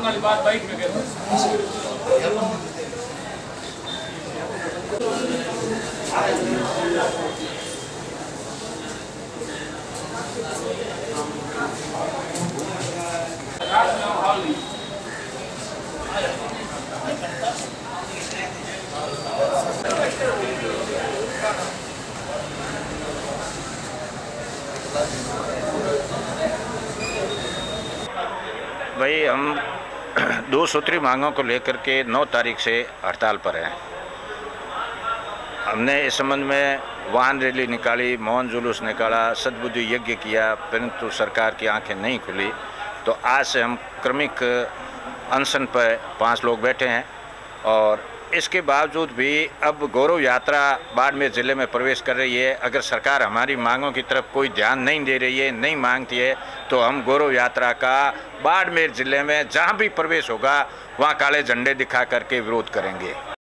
वाली बात बाइक में कहते भाई हम 2 सूत्री मांगों को लेकर के 9 तारीख से हड़ताल पर हैं। हमने इस संबंध में वाहन रैली निकाली, मौन जुलूस निकाला, सद्बुद्धि यज्ञ किया, परंतु सरकार की आंखें नहीं खुली। तो आज से हम क्रमिक अनशन पर 5 लोग बैठे हैं और इसके बावजूद भी अब गौरव यात्रा बाड़मेर ज़िले में प्रवेश कर रही है। अगर सरकार हमारी मांगों की तरफ कोई ध्यान नहीं दे रही है, नहीं मांगती है, तो हम गौरव यात्रा का बाड़मेर ज़िले में जहां भी प्रवेश होगा वहां काले झंडे दिखा करके विरोध करेंगे।